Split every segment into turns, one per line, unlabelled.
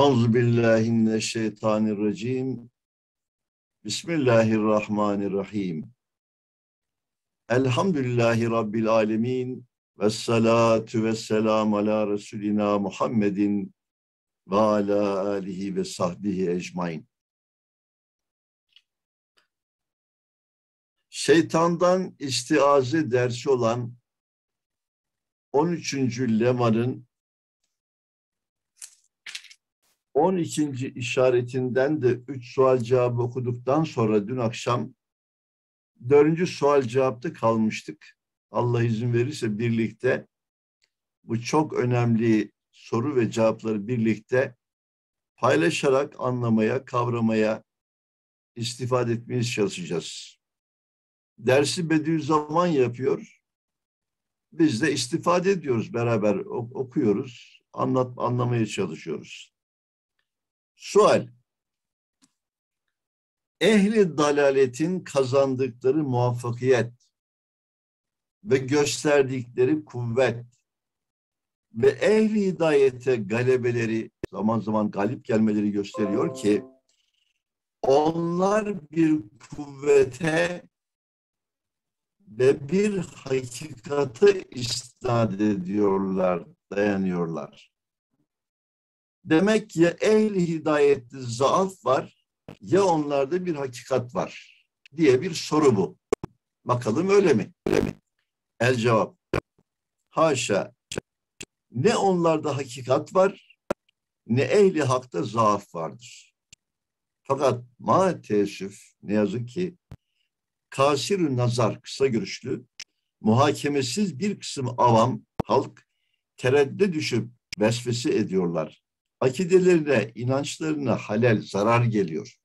Euzubillahimineşşeytanirracim. Bismillahirrahmanirrahim. Elhamdülillahi Rabbil alemin. Vessalatu vesselamu ala Resulina Muhammedin ve ala alihi ve sahbihi ecmain. Şeytandan istiaze dersi olan 13. lemanın 12. işaretinden de 3 sual cevabı okuduktan sonra dün akşam 4. sual cevapta kalmıştık. Allah izin verirse birlikte bu çok önemli soru ve cevapları birlikte paylaşarak anlamaya, kavramaya, istifade etmeye çalışacağız. Dersi Bediüzzaman yapıyor. Biz de istifade ediyoruz, beraber okuyoruz, anlamaya çalışıyoruz. Sual: ehli dalaletin kazandıkları muvaffakiyet ve gösterdikleri kuvvet ve ehli hidayete galebeleri, zaman zaman galip gelmeleri gösteriyor ki onlar bir kuvvete ve bir hakikate isnat ediyorlar, dayanıyorlar. Demek ki ya ehli hidayette zaaf var ya onlarda bir hakikat var diye bir soru bu. Bakalım öyle mi? El cevap: haşa. Ne onlarda hakikat var ne ehli hakta zaaf vardır. Fakat ma teessüf, ne yazık ki kasir-ü nazar, kısa görüşlü, muhakemesiz bir kısım avam halk tereddüde düşüp vesvese ediyorlar. Akidelerine, inançlarına halel, zarar geliyor.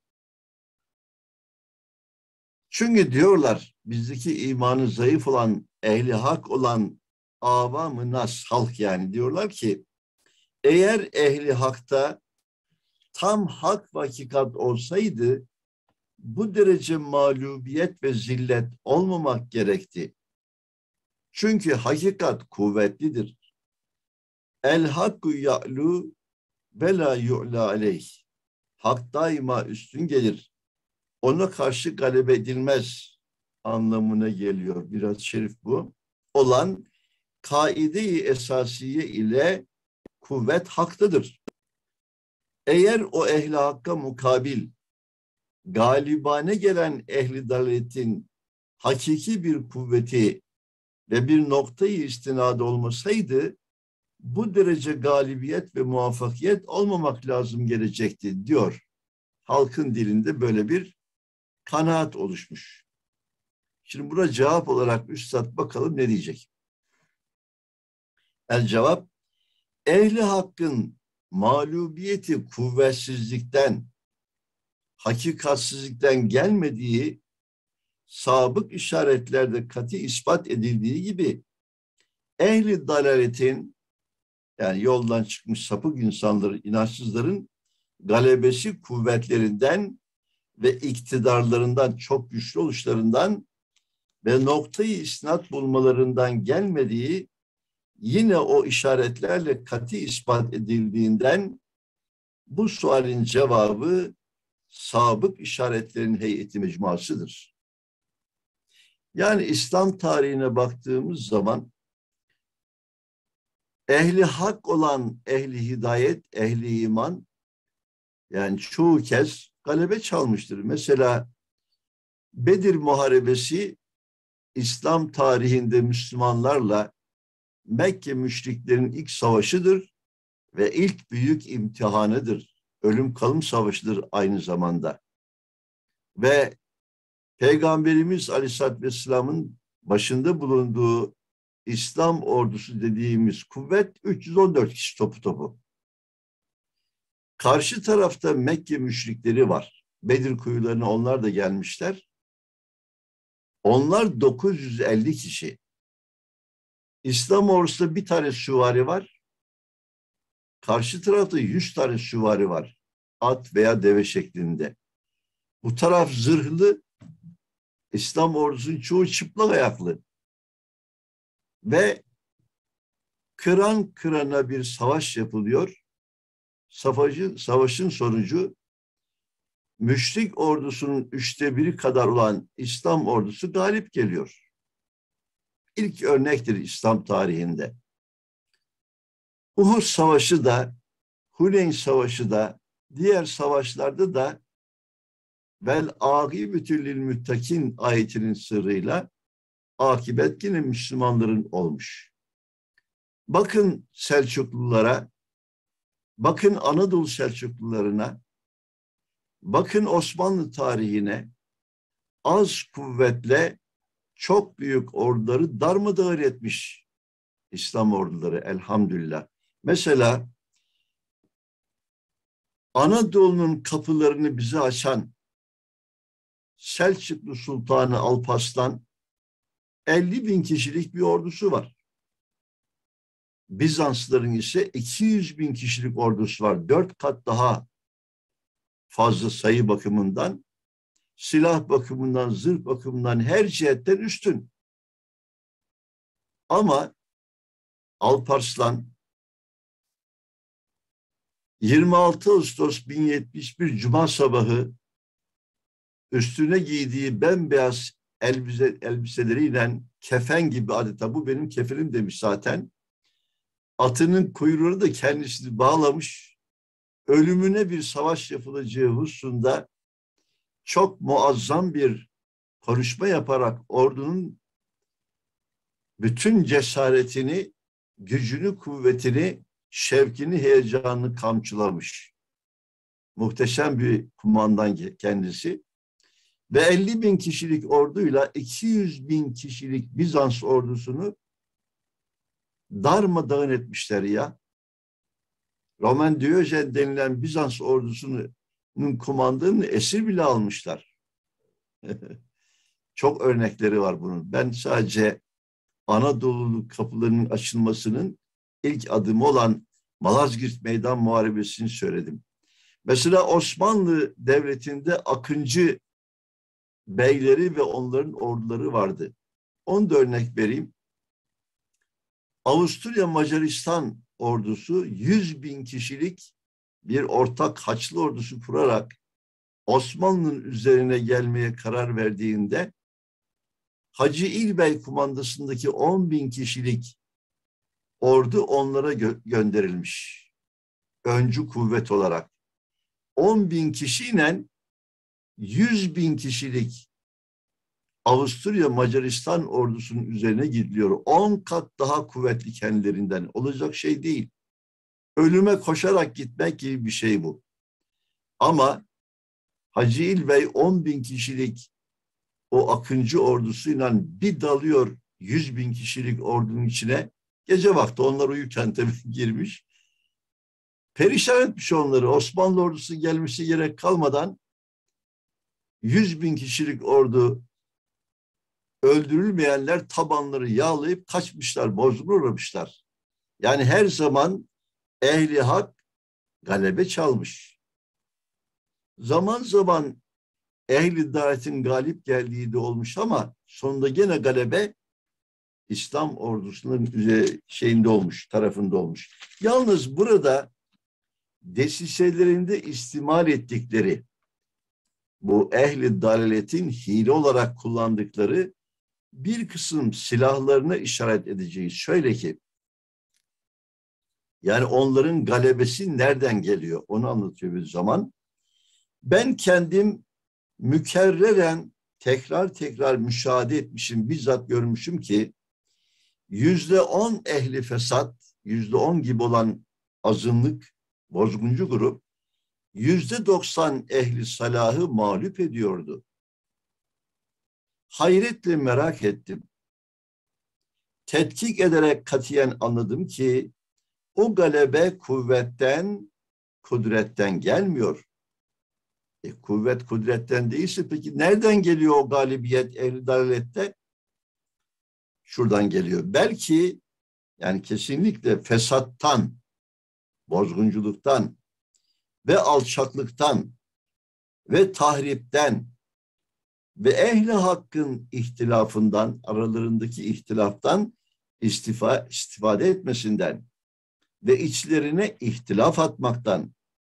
Çünkü diyorlar, bizdeki imanı zayıf olan, ehli hak olan avam-ı nas, halk yani, diyorlar ki eğer ehli hakta tam hak ve hakikat olsaydı bu derece mağlubiyet ve zillet olmamak gerekti. Çünkü hakikat kuvvetlidir. El hakku ya'lu ve la yu'la aleyh. Hak daima üstün gelir. Ona karşı galebe edilmez anlamına geliyor. Biraz şerif bu. Olan kaide-i esasiye ile kuvvet haktadır. Eğer o ehli hakka mukabil galibane gelen ehli dalaletin hakiki bir kuvveti ve bir noktayı istinadı olmasaydı bu derece galibiyet ve muvaffakiyet olmamak lazım gelecekti diyor. Halkın dilinde böyle bir kanaat oluşmuş. Şimdi buna cevap olarak üstad bakalım ne diyecek? El cevap: ehli hakkın mağlubiyeti kuvvetsizlikten, hakikatsizlikten gelmediği sabık işaretlerde kat'i ispat edildiği gibi ehli dalaletin, yani yoldan çıkmış sapık insanların, inançsızların galebesi kuvvetlerinden ve iktidarlarından, çok güçlü oluşlarından ve noktayı isnat bulmalarından gelmediği yine o işaretlerle kat'i ispat edildiğinden bu sualin cevabı sabık işaretlerin heyeti mecmuasıdır. Yani İslam tarihine baktığımız zaman ehli hak olan ehli hidayet, ehli iman yani çoğu kez galebe çalmıştır. Mesela Bedir Muharebesi İslam tarihinde Müslümanlarla Mekke müşriklerin ilk savaşıdır ve ilk büyük imtihanıdır. Ölüm kalım savaşıdır aynı zamanda. Ve Peygamberimiz Aleyhisselatü Vesselam'ın başında bulunduğu İslam ordusu dediğimiz kuvvet 314 kişi topu. Karşı tarafta Mekke müşrikleri var. Bedir kuyularına onlar da gelmişler. Onlar 950 kişi. İslam ordusunda bir tane süvari var. Karşı tarafta 100 tane süvari var. At veya deve şeklinde. Bu taraf zırhlı. İslam ordusunun çoğu çıplak ayaklı. Ve kıran kırana bir savaş yapılıyor. savaşın sonucu müşrik ordusunun 1/3 kadar olan İslam ordusu galip geliyor. İlk örnektir İslam tarihinde. Uhud Savaşı da, Huneyn Savaşı da, diğer savaşlarda da vel âgibetü lil müttakin ayetinin sırrıyla akibet yine Müslümanların olmuş. Bakın Selçuklulara, bakın Anadolu Selçuklularına, bakın Osmanlı tarihine, az kuvvetle çok büyük orduları darmadağın etmiş İslam orduları elhamdülillah. Mesela Anadolu'nun kapılarını bize açan Selçuklu Sultanı Alparslan 50.000 kişilik bir ordusu var. Bizanslıların ise 200.000 kişilik ordusu var. 4 kat daha fazla sayı bakımından, silah bakımından, zırh bakımından her cihetten üstün. Ama Alparslan 26 Ağustos 1071 Cuma sabahı üstüne giydiği bembeyaz elbiseleriyle kefen gibi adeta bu benim kefenim demiş zaten. Atının kuyruğunu da kendisini bağlamış. Ölümüne bir savaş yapılacağı hususunda çok muazzam bir konuşma yaparak ordunun bütün cesaretini, gücünü, kuvvetini, şevkini, heyecanını kamçılamış. Muhteşem bir kumandan kendisi. Ve 50.000 kişilik orduyla 200.000 kişilik Bizans ordusunu darmadağın etmişler ya. Roman Diyojen denilen Bizans ordusunun kumandanını esir bile almışlar. Çok örnekleri var bunun. Ben sadece Anadolu kapılarının açılmasının ilk adımı olan Malazgirt Meydan Muharebesi'ni söyledim. Mesela Osmanlı Devleti'nde Akıncı beyleri ve onların orduları vardı. Onu da örnek vereyim. Avusturya Macaristan ordusu 100.000 kişilik bir ortak Haçlı ordusu kurarak Osmanlı'nın üzerine gelmeye karar verdiğinde Hacı İlbey kumandasındaki 10.000 kişilik ordu onlara gönderilmiş. Öncü kuvvet olarak. 10.000 kişiyle 100.000 kişilik Avusturya Macaristan ordusunun üzerine gidiliyor. 10 kat daha kuvvetli kendilerinden. Olacak şey değil. Ölüme koşarak gitmek gibi bir şey bu. Ama Hacı İlbey 10.000 kişilik o Akıncı ordusuyla bir dalıyor 100.000 kişilik ordunun içine. Gece vakti onlar uyurken tabii girmiş. Perişan etmiş onları. Osmanlı ordusu gelmesi gerek kalmadan 100.000 kişilik ordu, öldürülmeyenler tabanları yağlayıp kaçmışlar, bozguna uğramışlar. Yani her zaman ehli hak galebe çalmış. Zaman zaman ehli davetin galip geldiği de olmuş ama sonunda gene galebe İslam ordusunun şeyinde olmuş, tarafında olmuş. Yalnız burada desiselerinde istimal ettikleri bu ehli dalaletin hile olarak kullandıkları bir kısım silahlarına işaret edeceğiz. Şöyle ki, yani onların galebesi nereden geliyor onu anlatıyor bir zaman. Ben kendim mükerreren tekrar müşahede etmişim, bizzat görmüşüm ki %10 ehli fesat, %10 gibi olan azınlık, bozguncu grup, %90 ehli salahı mağlup ediyordu. Hayretle merak ettim. Tetkik ederek katiyen anladım ki o galebe kuvvetten, kudretten gelmiyor. Kuvvet kudretten değilse peki nereden geliyor o galibiyet ehli dalalette? Şuradan geliyor. Belki yani kesinlikle fesattan, bozgunculuktan ve alçaklıktan ve tahripten ve ehli hakkın ihtilafından, aralarındaki ihtilaftan istifade etmesinden ve içlerine ihtilaf atmaktan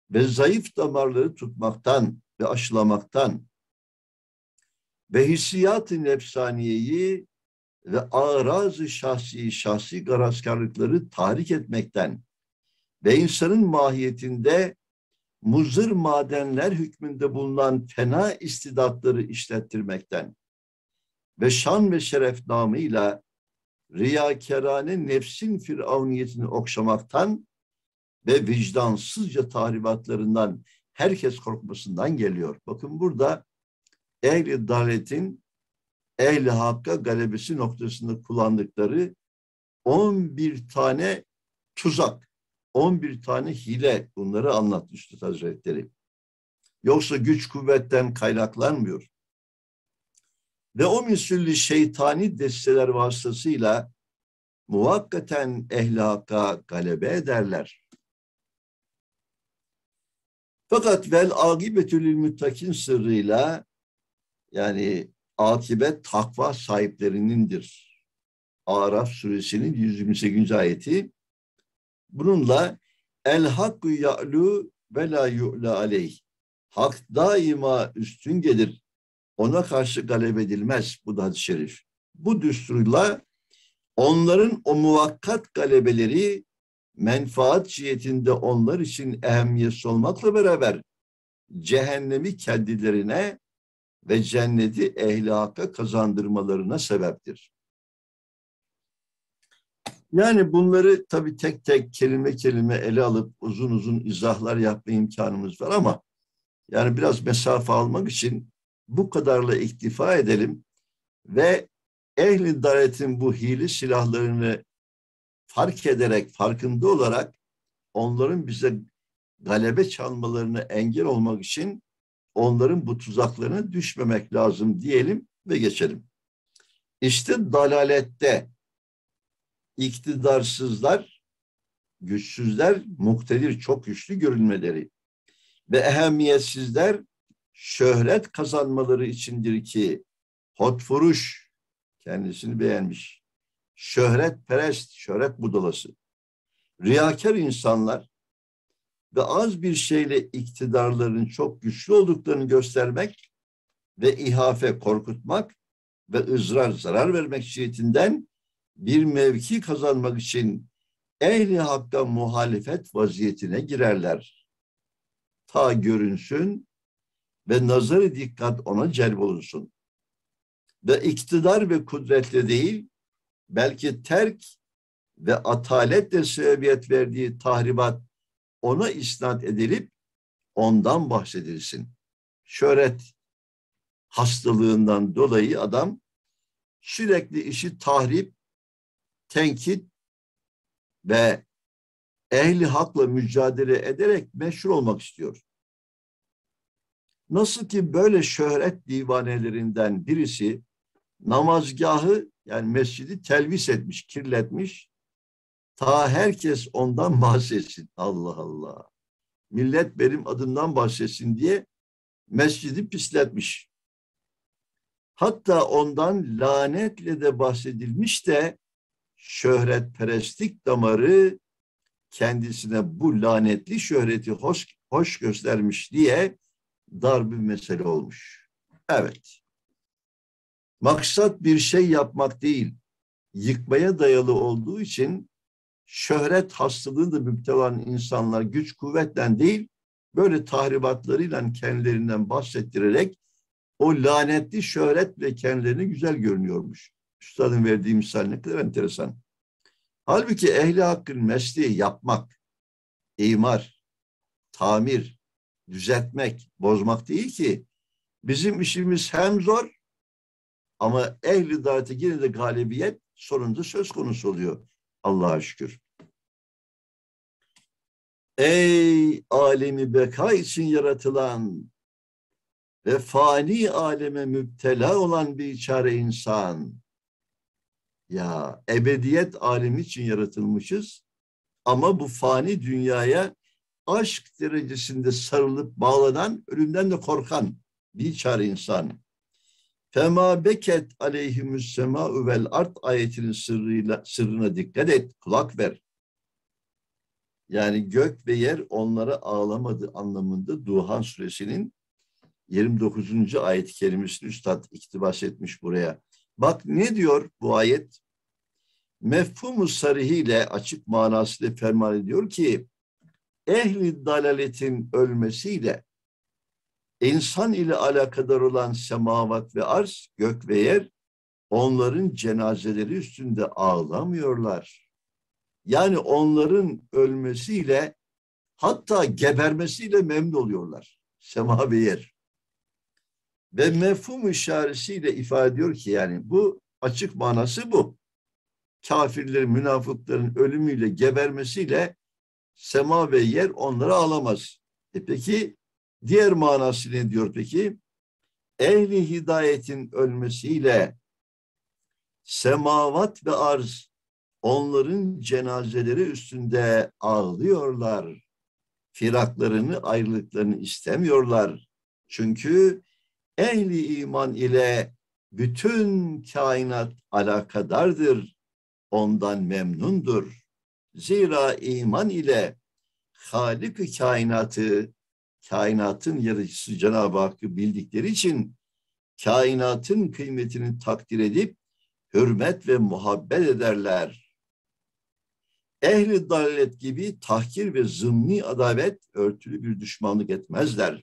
ve zayıf damarları tutmaktan ve aşılamaktan ve hissiyat-ı nefsaniyeyi ve araz-ı şahsi garazkarlıkları tahrik etmekten ve insanın mahiyetinde muzır madenler hükmünde bulunan fena istidatları işlettirmekten ve şan ve şeref namıyla riyakarane nefsin firavuniyetini okşamaktan ve vicdansızca tahribatlarından herkes korkmasından geliyor. Bakın burada ehli dalaletin ehli hakka galebesi noktasında kullandıkları 11 tane tuzak, 11 tane hile, bunları anlattı Üstad Hazretleri. Yoksa güç kuvvetten kaynaklanmıyor. Ve o misülli şeytani desteler vasıtasıyla muvakkaten ehli hakka galebe ederler. Fakat vel akibetül muttakin sırrıyla, yani akibet takva sahiplerinindir. Araf suresinin 128. ayeti. Bununla el hakku ya'lu ve la yu'la aleyh. Hak daima üstün gelir. Ona karşı galebe edilmez. Bu da hadis-i şerif. Bu düsturla onların o muvakkat galebeleri menfaat cihetinde onlar için ehemmiyetsiz olmakla beraber cehennemi kendilerine ve cenneti ehli hakka kazandırmalarına sebeptir. Yani bunları tabii tek tek kelime kelime ele alıp uzun uzun izahlar yapma imkanımız var ama yani biraz mesafe almak için bu kadarla iktifa edelim ve ehli dalaletin bu hile silahlarını fark ederek, farkında olarak onların bize galebe çalmalarına engel olmak için onların bu tuzaklarına düşmemek lazım diyelim ve geçelim. İşte dalalette iktidarsızlar, güçsüzler, muktedir, çok güçlü görünmeleri ve ehemmiyetsizler şöhret kazanmaları içindir ki hotfuruş, kendisini beğenmiş, şöhretperest, şöhret budalası, riyakar insanlar ve az bir şeyle iktidarların çok güçlü olduklarını göstermek ve ihafe, korkutmak ve ızrar, zarar vermek cihetinden bir mevki kazanmak için ehli hakka muhalefet vaziyetine girerler. Ta görünsün ve nazarı dikkat ona celbolunsun. Ve iktidar ve kudretle değil, belki terk ve ataletle sebebiyet verdiği tahribat ona isnat edilip ondan bahsedilsin. Şöhret hastalığından dolayı adam sürekli işi tahrip, tenkit ve ehli hakla mücadele ederek meşhur olmak istiyor. Nasıl ki böyle şöhret divanelerinden birisi namazgahı, yani mescidi telvis etmiş, kirletmiş. Ta herkes ondan bahsetsin. Allah Allah. Millet benim adımdan bahsetsin diye mescidi pisletmiş. Hatta ondan lanetle de bahsedilmiş de şöhretperestlik damarı kendisine bu lanetli şöhreti hoş göstermiş diye dar bir mesele olmuş. Evet. Maksat bir şey yapmak değil, yıkmaya dayalı olduğu için şöhret hastalığında müptela olan insanlar güç kuvvetten değil, böyle tahribatlarıyla kendilerinden bahsettirerek o lanetli şöhretle kendilerine güzel görünüyormuş. Üstadın verdiği misal ne kadar enteresan. Halbuki ehli hakkın mesleği yapmak, imar, tamir, düzeltmek, bozmak değil ki. Bizim işimiz hem zor ama ehli dalalete yine de galibiyet sonunda söz konusu oluyor. Allah'a şükür. Ey alemi beka için yaratılan ve fani aleme müptela olan bir çare insan. Ya ebediyet alemi için yaratılmışız ama bu fani dünyaya aşk derecesinde sarılıp bağlanan, ölümden de korkan bir çare insan. Fema beket aleyhimü's semâ'u vel ard ayetinin sırrına dikkat et, kulak ver. Yani gök ve yer onlara ağlamadı anlamında Duhan suresinin 29. ayet-i kerimesini Üstad iktibas etmiş buraya. Bak ne diyor bu ayet? Mefhum-u sarihiyle, açık manasıyla ferman ediyor ki ehli dalaletin ölmesiyle insan ile alakadar olan semavat ve arz, gök ve yer onların cenazeleri üstünde ağlamıyorlar. Yani onların ölmesiyle, hatta gebermesiyle memnun oluyorlar. Sema ve yer. Ve mefhum işaretiyle ifade ediyor ki yani bu açık manası bu. Kafirlerin, münafıkların ölümüyle, gebermesiyle sema ve yer onları ağlamaz. Peki diğer manası ne diyor peki? Ehli hidayetin ölmesiyle semavat ve arz onların cenazeleri üstünde ağlıyorlar. Firaklarını, ayrılıklarını istemiyorlar. Çünkü ehli iman ile bütün kainat alakadardır. Ondan memnundur. Zira iman ile Halik-i kainatı, kainatın yaratıcısı Cenab-ı Hakk'ı bildikleri için kainatın kıymetini takdir edip hürmet ve muhabbet ederler. Ehli dalalet gibi tahkir ve zımni adavet örtülü bir düşmanlık etmezler.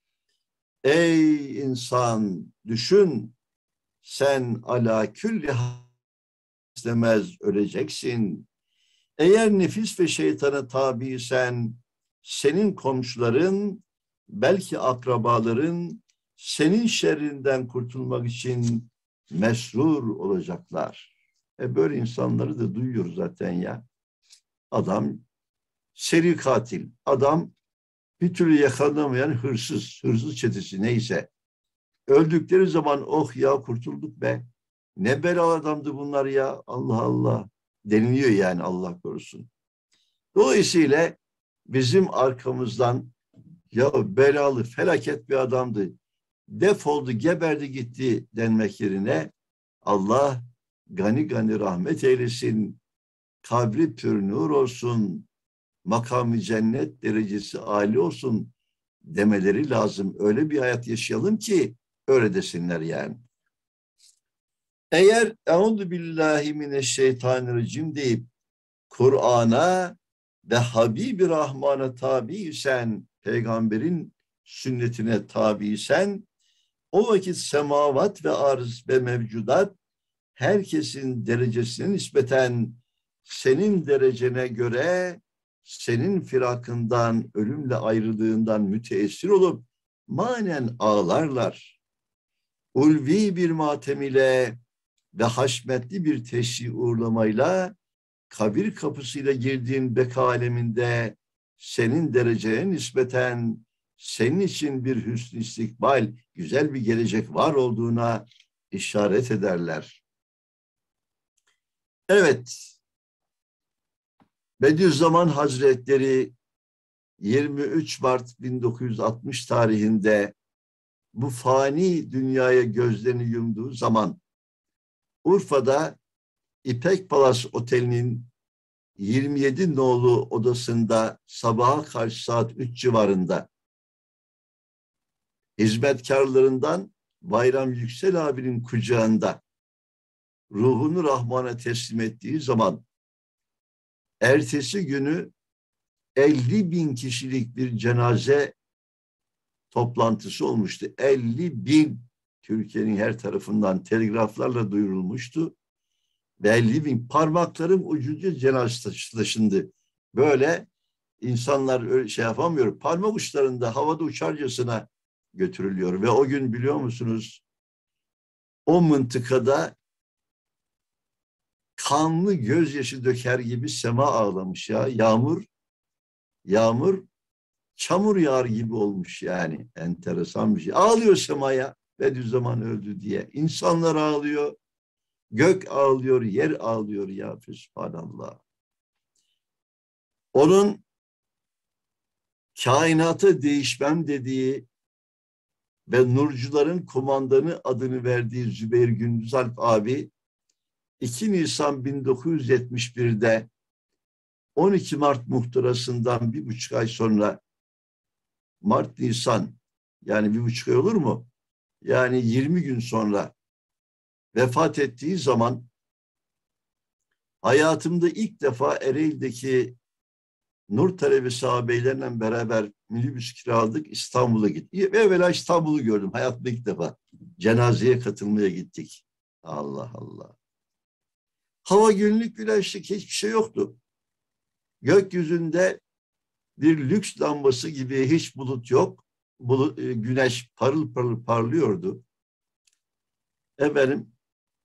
Ey insan düşün, sen ala külli istemez öleceksin. Eğer nefis ve şeytana tabiysen senin komşuların, belki akrabaların senin şerrinden kurtulmak için mesrur olacaklar. Böyle insanları da duyuyoruz zaten ya. Adam seri katil, adam bir türlü yakalanamayan hırsız çetesi neyse. Öldükleri zaman oh ya kurtulduk be. Ne belalı adamdı bunlar ya, Allah Allah deniliyor yani, Allah korusun. Dolayısıyla bizim arkamızdan ya belalı felaket bir adamdı, defoldu geberdi gitti denmek yerine Allah gani gani rahmet eylesin, kabri pür nur olsun, makamı cennet derecesi âli olsun demeleri lazım. Öyle bir hayat yaşayalım ki öyle desinler yani. Eğer "Euzu billahi mineşşeytanirracim" deyip Kur'an'a ve Habibi Rahman'a tabiysen, peygamberin sünnetine tabiysen, o vakit semavat ve arz ve mevcudat herkesin derecesine nispeten senin derecene göre senin firakından, ölümle ayrılığından müteessir olup manen ağlarlar. Ulvi bir matem ile ve haşmetli bir teşri uğurlamayla kabir kapısıyla girdiğin beka aleminde senin dereceye nispeten senin için bir hüsn-i istikbal, güzel bir gelecek var olduğuna işaret ederler. Evet, Bediüzzaman Hazretleri 23 Mart 1960 tarihinde bu fani dünyaya gözlerini yumduğu zaman Urfa'da İpek Palas Oteli'nin 27 nolu odasında sabaha karşı saat 3 civarında hizmetkarlarından Bayram Yüksel abinin kucağında ruhunu Rahman'a teslim ettiği zaman ertesi günü 50 bin kişilik bir cenaze toplantısı olmuştu. 50 bin Türkiye'nin her tarafından telgraflarla duyurulmuştu. Ve 50 bin parmaklarım ucunca cenaze taşındı. Böyle insanlar öyle şey yapamıyor. Parmak uçlarında havada uçarcasına götürülüyor. Ve o gün biliyor musunuz o mıntıkada kanlı gözyaşı döker gibi sema ağlamış ya. Yağmur çamur yağar gibi olmuş yani. Enteresan bir şey. Ağlıyor semaya Bediüzzaman öldü diye. İnsanlar ağlıyor. Gök ağlıyor, yer ağlıyor ya, Sübhanallah. Onun kainatı değişmem dediği ve nurcuların kumandanı adını verdiği Zübeyir Gündüzalp abi 2 Nisan 1971'de 12 Mart muhtırasından 1,5 ay sonra Mart, Nisan, yani 1,5 ay olur mu? Yani 20 gün sonra vefat ettiği zaman hayatımda ilk defa Ereğli'deki Nur Talebesi ağabeylerle beraber minibüs kiraladık, İstanbul'a gittik. Evvela İstanbul'u gördüm hayatımda ilk defa. Cenazeye katılmaya gittik. Allah Allah. Hava günlük güneşlik, hiçbir şey yoktu. Gökyüzünde bir lüks lambası gibi hiç bulut yok. Güneş parıl parıl parlıyordu. Efendim,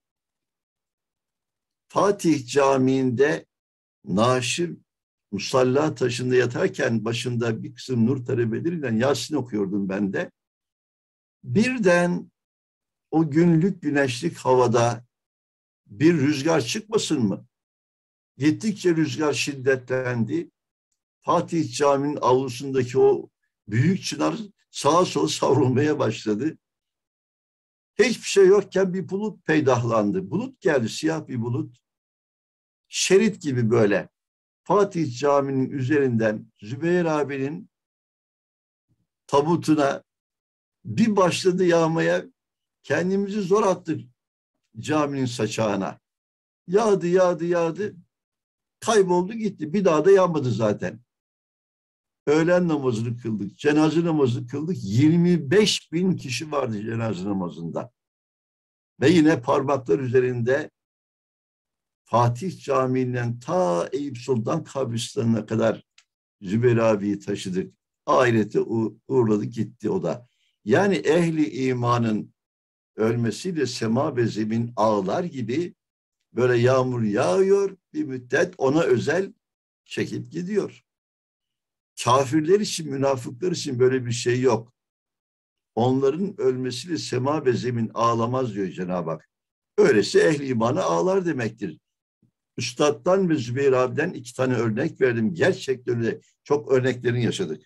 Fatih Camii'nde naaşı musalla taşında yatarken başında bir kısım nur talebeleriyle Yasin okuyordum ben de. Birden o günlük güneşlik havada bir rüzgar çıkmasın mı? Gittikçe rüzgar şiddetlendi. Fatih Camii'nin avlusundaki o büyük çınar sağa sola savrulmaya başladı. Hiçbir şey yokken bir bulut peydahlandı. Bulut geldi, siyah bir bulut. Şerit gibi böyle. Fatih Camii'nin üzerinden Zübeyir abinin tabutuna bir başladı yağmaya. Kendimizi zor attık caminin saçağına. Yağdı, yağdı, yağdı. Kayboldu gitti. Bir daha da yağmadı zaten. Öğlen namazını kıldık. Cenaze namazını kıldık. 25 bin kişi vardı cenaze namazında. Ve yine parmaklar üzerinde Fatih Camii'nden ta Eyüp Sultan kabristanına kadar Zübeyir abiyi taşıdık. Ahirete uğurladık gitti o da. Yani ehli imanın ölmesiyle sema ve zemin ağlar gibi böyle yağmur yağıyor, bir müddet ona özel çekip gidiyor. Kafirler için, münafıklar için böyle bir şey yok. Onların ölmesiyle sema ve zemin ağlamaz diyor Cenab-ı Hak. Öyleyse ehli imana ağlar demektir. Üstad'dan ve Zübeyir abiden 2 tane örnek verdim. Gerçekten öyle çok örneklerini yaşadık.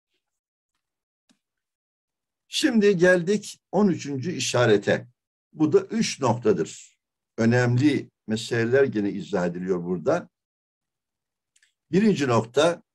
Şimdi geldik 13. işarete. Bu da 3 noktadır. Önemli meseleler gene izah ediliyor burada. 1. nokta,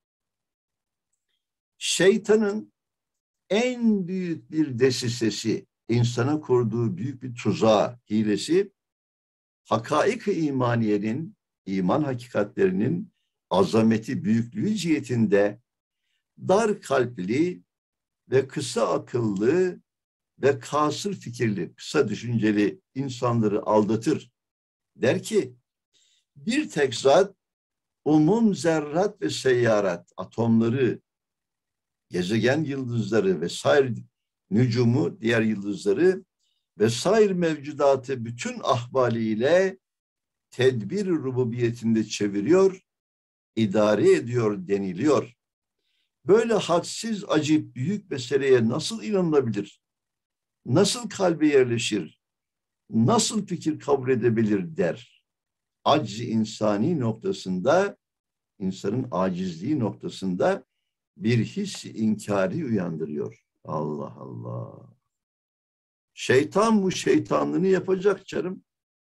şeytanın en büyük bir desisesi, insana kurduğu büyük bir tuzağı, hilesi, hakaik-i imaniyenin, iman hakikatlerinin azameti, büyüklüğü cihetinde dar kalpli ve kısa akıllı ve kasır fikirli, kısa düşünceli insanları aldatır. Der ki, bir tek zat, umum zerrat ve seyyarat, atomları, gezegen yıldızları ve sair nücumu, diğer yıldızları ve sair mevcudatı bütün ahvaliyle tedbir rububiyetinde çeviriyor, idare ediyor deniliyor. Böyle hadsiz, acip, büyük meseleye nasıl inanılabilir? Nasıl kalbe yerleşir? Nasıl fikir kabul edebilir der. Acz-i insani noktasında, insanın acizliği noktasında bir his-i inkari uyandırıyor. Allah Allah. Şeytan bu şeytanlığını yapacak canım.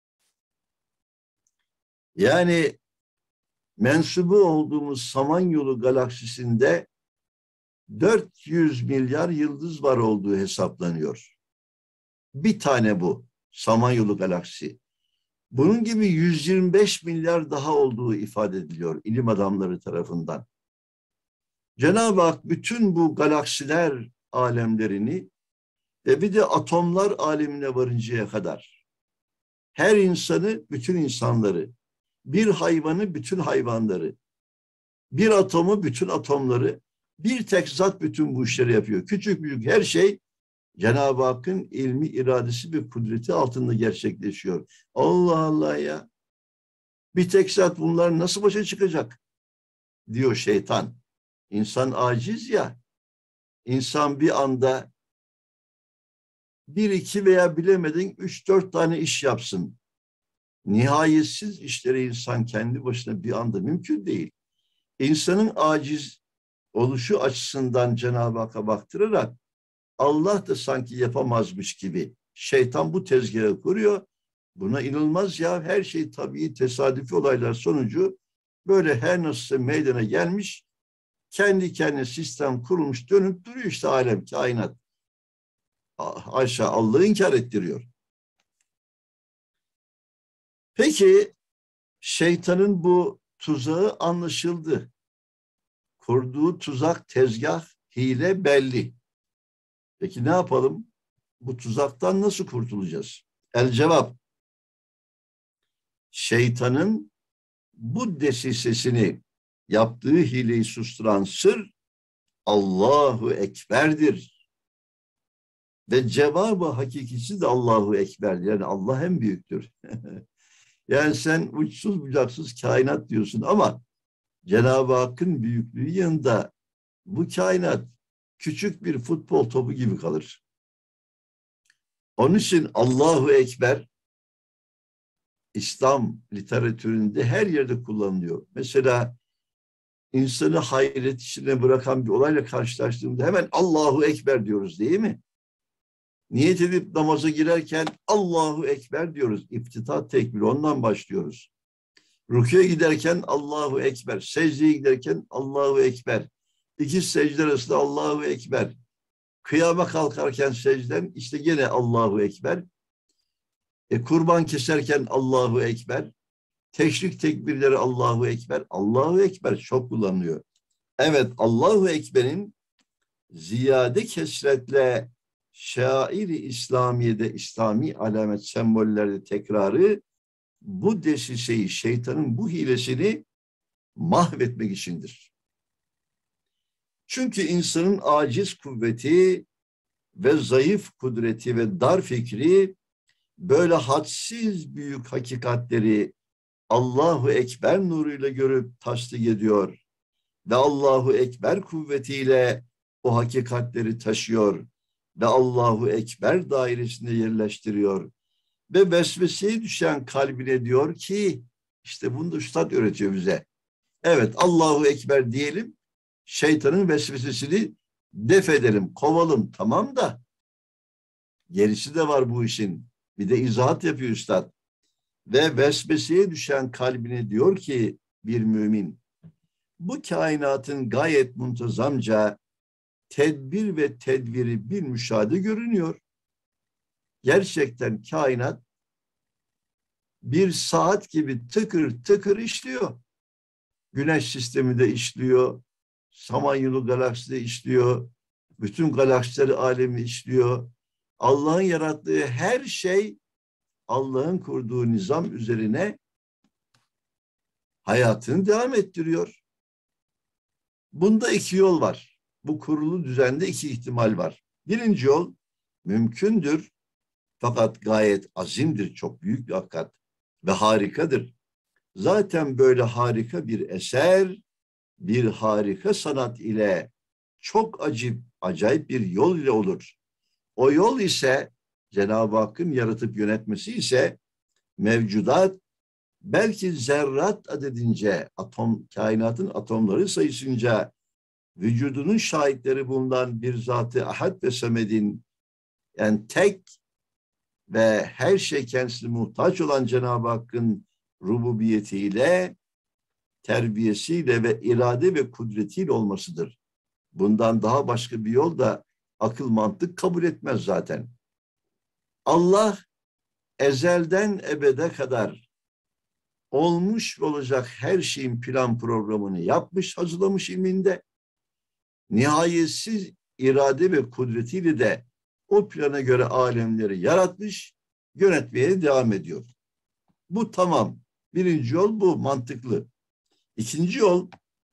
Yani mensubu olduğumuz Samanyolu galaksisinde 400 milyar yıldız var olduğu hesaplanıyor. Bir tane bu Samanyolu galaksisi. Bunun gibi 125 milyar daha olduğu ifade ediliyor ilim adamları tarafından. Cenab-ı Hak bütün bu galaksiler alemlerini ve bir de atomlar alemine varıncaya kadar her insanı, bütün insanları, bir hayvanı, bütün hayvanları, bir atomu, bütün atomları, bir tek zat bütün bu işleri yapıyor. Küçük büyük her şey Cenab-ı Hakk'ın ilmi, iradesi ve kudreti altında gerçekleşiyor. Allah Allah ya. Bir tek zat bunlar nasıl başa çıkacak? Diyor şeytan. İnsan aciz ya. İnsan bir anda 1, 2 veya bilemedin 3, 4 tane iş yapsın. Nihayetsiz işleri insan kendi başına bir anda mümkün değil. İnsanın aciz oluşu açısından Cenab-ı Hakk'a baktırarak Allah da sanki yapamazmış gibi şeytan bu tezgahı kuruyor. Buna inanılmaz ya, her şey tabii tesadüfi olaylar sonucu Böyle her nasılsa meydana gelmiş, kendi kendine sistem kurulmuş, dönüp duruyor işte alem, kainat. Aşağı Allah'ı inkar ettiriyor. Peki şeytanın bu tuzağı anlaşıldı. Kurduğu tuzak, tezgah, hile belli. Peki ne yapalım? Bu tuzaktan nasıl kurtulacağız? El cevap, şeytanın bu desisesini, yaptığı hileyi susturan sır Allahu Ekber'dir. Ve cevabı hakikisi de Allahu Ekber'dir. Yani Allah en büyüktür. Yani sen uçsuz bucaksız kainat diyorsun ama Cenab-ı Hakk'ın büyüklüğü yanında bu kainat küçük bir futbol topu gibi kalır. Onun için Allahu Ekber İslam literatüründe her yerde kullanılıyor. Mesela insanı hayret içine bırakan bir olayla karşılaştığımda hemen Allahu Ekber diyoruz değil mi? Niyet edip namaza girerken Allahu Ekber diyoruz. İftitah tekbiri, ondan başlıyoruz. Rükûya giderken Allahu Ekber. Secdeye giderken Allahu Ekber. İki secde arasında Allahu Ekber. Kıyama kalkarken secden işte gene Allahu Ekber. Kurban keserken Allahu Ekber. Teşrik tekbirleri Allahu Ekber. Allahu Ekber çok kullanılıyor. Evet, Allahu Ekber'in ziyade kesretle şair-i İslamiye'de, İslami alamet sembollerde tekrarı bu desiseyi, şeytanın bu hilesini mahvetmek içindir. Çünkü insanın aciz kuvveti ve zayıf kudreti ve dar fikri böyle hadsiz büyük hakikatleri Allahu Ekber nuruyla görüp tasdik ediyor ve Allahu Ekber kuvvetiyle o hakikatleri taşıyor ve Allahu Ekber dairesinde yerleştiriyor ve vesveseye düşen kalbine diyor ki işte bunu da üstad öğretiyor bize. Evet, Allahu Ekber diyelim, şeytanın vesvesesini def edelim, kovalım, tamam da gerisi de var bu işin. Bir de izahat yapıyor üstad. Ve vesveseye düşen kalbine diyor ki bir mümin, bu kainatın gayet muntazamca tedbir ve tedbiri bir müşahede görünüyor. Gerçekten kainat bir saat gibi tıkır tıkır işliyor. Güneş sisteminde işliyor, Samanyolu galakside işliyor, bütün galaksileri alemi işliyor. Allah'ın yarattığı her şey Allah'ın kurduğu nizam üzerine hayatını devam ettiriyor. Bunda iki yol var. Bu kurulu düzende iki ihtimal var. Birinci yol mümkündür fakat gayet azimdir, çok büyük bir hakikat ve harikadır. Zaten böyle harika bir eser, bir harika sanat ile çok acayip bir yol ile olur. O yol ise Cenab-ı Hakk'ın yaratıp yönetmesi ise mevcudat belki zerrat adedince, kainatın atomları sayısınca vücudunun şahitleri bulunan bir zat-ı ahad ve semedin, yani tek ve her şey kendisine muhtaç olan Cenab-ı Hakk'ın rububiyetiyle, terbiyesiyle ve irade ve kudretiyle olmasıdır. Bundan daha başka bir yol da akıl mantık kabul etmez zaten. Allah ezelden ebede kadar olmuş ve olacak her şeyin plan programını yapmış, hazırlamış ilminde. Nihayetsiz irade ve kudretiyle de o plana göre alemleri yaratmış, yönetmeye devam ediyor. Bu tamam. Birinci yol bu, mantıklı. İkinci yol,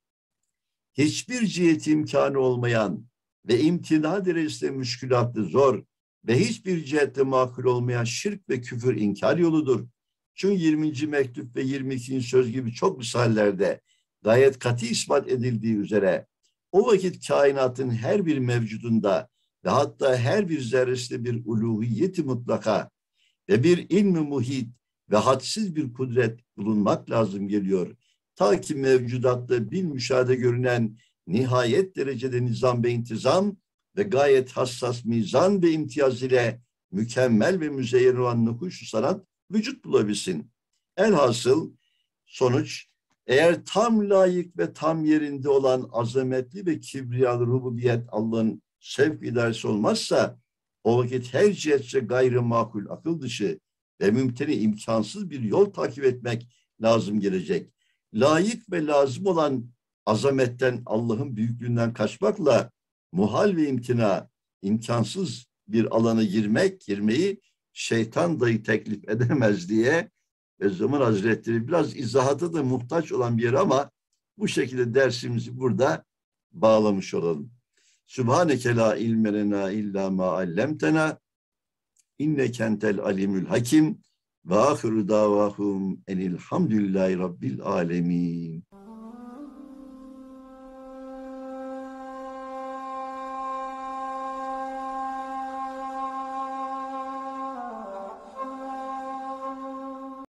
hiçbir ciheti imkanı olmayan ve imtina derecesinde müşkülatlı, zor ve hiçbir cihette makul olmayan şirk ve küfür inkar yoludur. Çünkü 20. mektup ve 22. söz gibi çok misallerde gayet katı ispat edildiği üzere o vakit kainatın her bir mevcudunda ve hatta her bir zerresinde bir uluhiyeti mutlaka ve bir ilmi muhit ve hadsiz bir kudret bulunmak lazım geliyor. Ta ki mevcudatta bil müşahede görünen nihayet derecede nizam ve intizam ve gayet hassas mizan ve imtiyaz ile mükemmel ve müzeyyen olan nukuş sanat vücut bulabilsin. Elhasıl sonuç Eğer tam layık ve tam yerinde olan azametli ve kibriyalı rububiyet Allah'ın sevk idaresi olmazsa o vakit her cihetle gayrı makul, akıl dışı ve mümteni imkansız bir yol takip etmek lazım gelecek. Layık ve lazım olan azametten, Allah'ın büyüklüğünden kaçmakla muhal ve imkansız bir alana girmeyi şeytan dahi teklif edemez diye Bediüzzaman Hazretleri biraz izahata da muhtaç olan bir yer ama bu şekilde dersimizi burada bağlamış olalım. Sübhaneke la ilme lena illa ma allamtena inneke entel alimul hakim ve ahiru davahum enilhamdülillahi rabbil alemin.